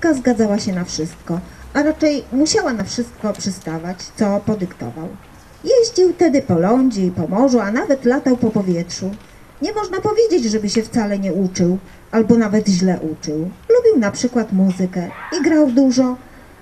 Matka zgadzała się na wszystko, a raczej musiała na wszystko przystawać, co podyktował. Jeździł tedy po lądzie i po morzu, a nawet latał po powietrzu. Nie można powiedzieć, żeby się wcale nie uczył, albo nawet źle uczył. Lubił na przykład muzykę i grał dużo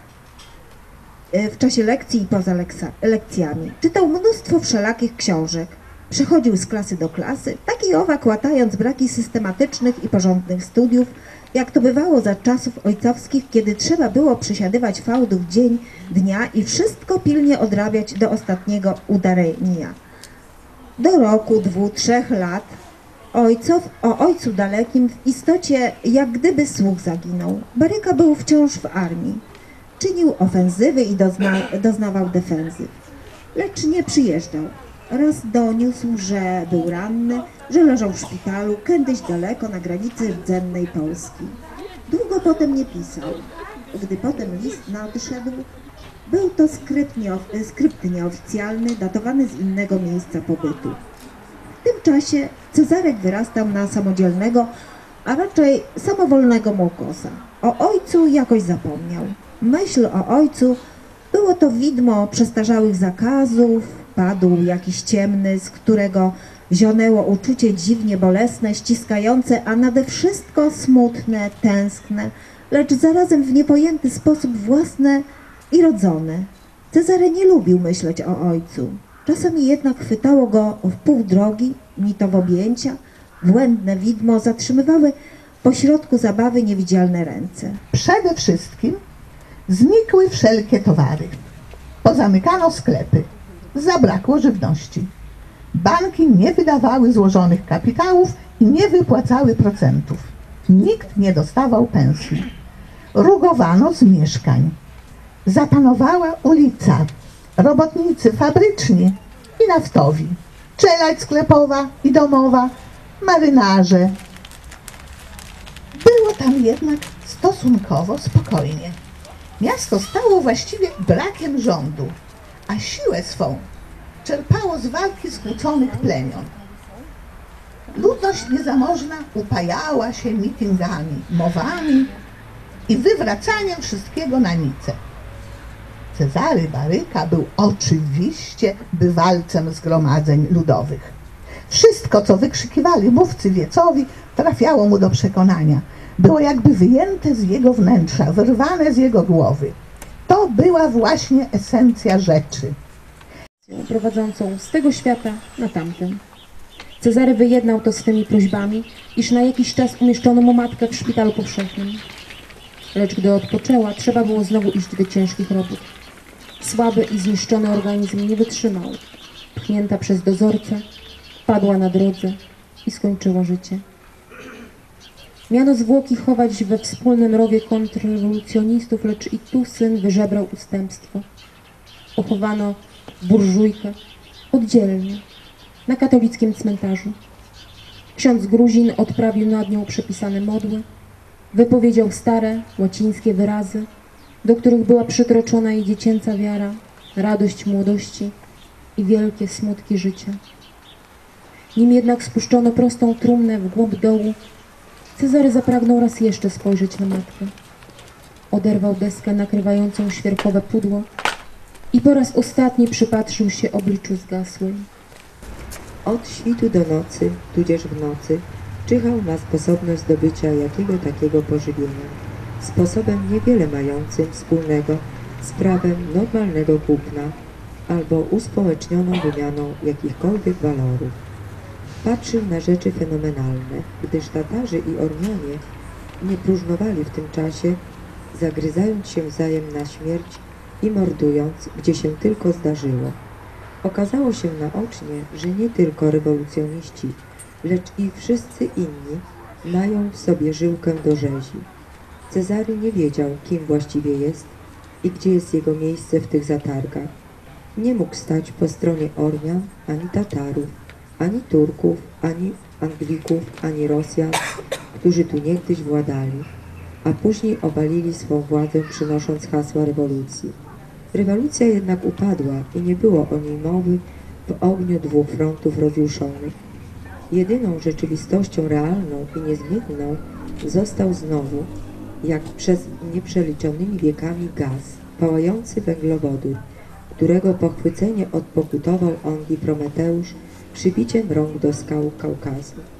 w czasie lekcji i poza lekcjami. Czytał mnóstwo wszelakich książek. Przechodził z klasy do klasy, tak i owak łatając braki systematycznych i porządnych studiów, jak to bywało za czasów ojcowskich, kiedy trzeba było przysiadywać fałdów dzień, dnia i wszystko pilnie odrabiać do ostatniego udarenia. Do roku, 2-3 lat o ojcu dalekim w istocie jak gdyby słuch zaginął. Baryka był wciąż w armii. Czynił ofensywy i doznawał defensyw, lecz nie przyjeżdżał. Raz doniósł, że był ranny, że leżał w szpitalu, kiedyś daleko na granicy rdzennej Polski. Długo potem nie pisał. Gdy potem list nadszedł, był to skrypt nieoficjalny, datowany z innego miejsca pobytu. W tym czasie Cezarek wyrastał na samodzielnego, a raczej samowolnego młokosa. O ojcu jakoś zapomniał. Myśl o ojcu było to widmo przestarzałych zakazów, padł jakiś ciemny, z którego wzionęło uczucie dziwnie bolesne, ściskające, a nade wszystko smutne, tęskne, lecz zarazem w niepojęty sposób własne i rodzone. Cezary nie lubił myśleć o ojcu. Czasami jednak chwytało go w pół drogi, ni to w objęcia, błędne widmo zatrzymywały pośrodku zabawy niewidzialne ręce. Przede wszystkim znikły wszelkie towary. Pozamykano sklepy. Zabrakło żywności. Banki nie wydawały złożonych kapitałów i nie wypłacały procentów. Nikt nie dostawał pensji. Rugowano z mieszkań. Zapanowała ulica. Robotnicy fabryczni i naftowi. Czelać sklepowa i domowa. Marynarze. Było tam jednak stosunkowo spokojnie. Miasto stało właściwie brakiem rządu, a siłę swą czerpało z walki skłóconych plemion. Ludność niezamożna upajała się mityngami, mowami i wywracaniem wszystkiego na nicę. Cezary Baryka był oczywiście bywalcem zgromadzeń ludowych. Wszystko, co wykrzykiwali mówcy wiecowi, trafiało mu do przekonania. Było jakby wyjęte z jego wnętrza, wyrwane z jego głowy. To była właśnie esencja rzeczy. Prowadzącą z tego świata na tamten. Cezary wyjednał to swymi prośbami, iż na jakiś czas umieszczono mu matkę w szpitalu powszechnym. Lecz gdy odpoczęła, trzeba było znowu iść do ciężkich robót. Słaby i zniszczony organizm nie wytrzymał. Pchnięta przez dozorcę, padła na drodze i skończyła życie. Miano zwłoki chować we wspólnym rowie kontrrewolucjonistów, lecz i tu syn wyżebrał ustępstwo. Pochowano burżujkę oddzielnie, na katolickim cmentarzu. Ksiądz Gruzin odprawił nad nią przepisane modły, wypowiedział stare, łacińskie wyrazy, do których była przytroczona jej dziecięca wiara, radość młodości i wielkie smutki życia. Nim jednak spuszczono prostą trumnę w głąb dołu, Cezary zapragnął raz jeszcze spojrzeć na matkę. Oderwał deskę nakrywającą świerkowe pudło i po raz ostatni przypatrzył się obliczu zgasłej. Od świtu do nocy, tudzież w nocy, czyhał na sposobność zdobycia jakiego takiego pożywienia, sposobem niewiele mającym wspólnego z prawem normalnego kupna albo uspołecznioną wymianą jakichkolwiek walorów. Patrzył na rzeczy fenomenalne, gdyż Tatarzy i Ormianie nie próżnowali w tym czasie, zagryzając się wzajem na śmierć i mordując, gdzie się tylko zdarzyło. Okazało się naocznie, że nie tylko rewolucjoniści, lecz i wszyscy inni mają w sobie żyłkę do rzezi. Cezary nie wiedział, kim właściwie jest i gdzie jest jego miejsce w tych zatargach. Nie mógł stać po stronie Ormian ani Tatarów, ani Turków, ani Anglików, ani Rosjan, którzy tu niegdyś władali, a później obalili swą władzę, przynosząc hasła rewolucji. Rewolucja jednak upadła i nie było o niej mowy w ogniu dwóch frontów rozjuszonych. Jedyną rzeczywistością realną i niezmienną został znowu jak przez nieprzeliczonymi wiekami gaz, pałający węglowodór, którego pochwycenie odpokutował ongi Prometeusz przybiciem rąk do skał Kaukazu.